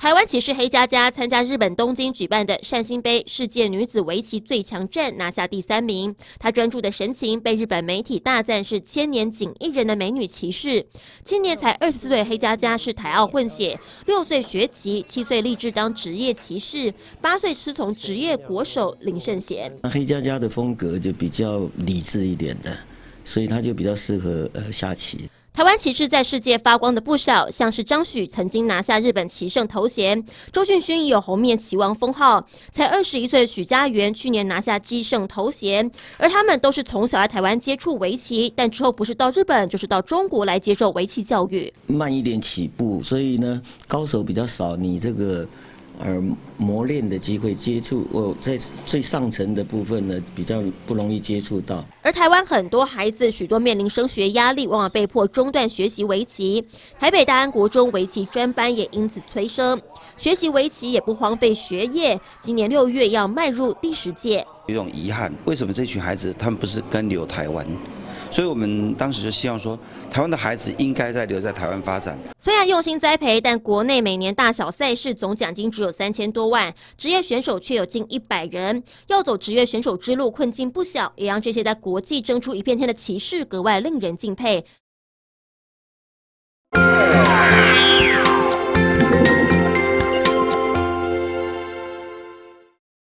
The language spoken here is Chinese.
台湾骑士黑佳佳参加日本东京举办的善心杯世界女子围棋最强战，拿下第3名。她专注的神情被日本媒体大赞是千年仅一人的美女骑士。今年才24岁，黑佳佳是台澳混血，6岁学棋，7岁立志当职业骑士，8岁师从职业国手林胜贤。 黑佳佳的风格就比较理智一点的，所以她就比较适合下棋。 台湾骑士在世界发光的不少，像是张许曾经拿下日本棋圣头衔，周俊勋也有红面棋王封号。才21岁的许家元去年拿下棋圣头衔，而他们都是从小在台湾接触围棋，但之后不是到日本，就是到中国来接受围棋教育。 慢一点起步，所以呢，高手比较少，你这个磨练的机会接触，在最上层的部分呢，比较不容易接触到。 而台湾很多孩子许多面临升学压力，往往被迫中断学习围棋。台北大安国中围棋专班也因此催生，学习围棋也不荒废学业。今年6月要迈入第10届。 有一种遗憾，为什么这群孩子他们不是跟留台湾？所以我们当时就希望说，台湾的孩子应该留在台湾发展。 虽然用心栽培，但国内每年大小赛事总奖金只有3000多万，职业选手却有近100人。要走职业选手之路，困境不小，也让这些在国际争出一片天的骑士格外令人敬佩。